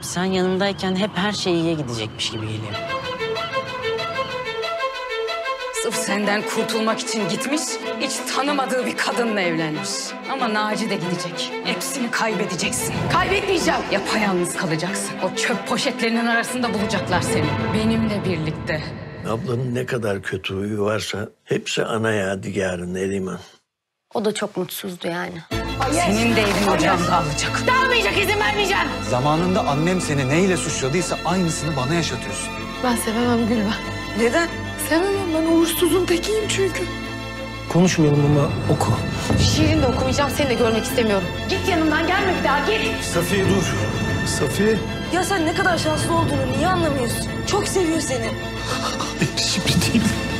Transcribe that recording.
Sen yanımdayken hep her şey iyiye gidecekmiş gibi geliyor. Sırf senden kurtulmak için gitmiş, hiç tanımadığı bir kadınla evlenmiş. Ama Naci de gidecek. Hepsini kaybedeceksin. Kaybetmeyeceğim. Yapayalnız kalacaksın. O çöp poşetlerinin arasında bulacaklar seni. Benimle birlikte. Ablanın ne kadar kötü huyu varsa hepsi ana yadigarın Neriman. O da çok mutsuzdu yani. Senin de evin ocağın dağılacak. Dağılmayacak, izin vermeyeceğim. Zamanında annem seni neyle suçladıysa aynısını bana yaşatıyorsun. Ben sevemem Gülben. Neden? Sevemem, ben uğursuzun tekiyim çünkü. Konuşmayalım ama oku. Şiirini de okumayacağım, seni de görmek istemiyorum. Git yanımdan, gelme bir daha, git. Safiye dur. Safiye. Ya sen ne kadar şanslı olduğunu niye anlamıyorsun? Çok seviyor seni. Şimdi değil.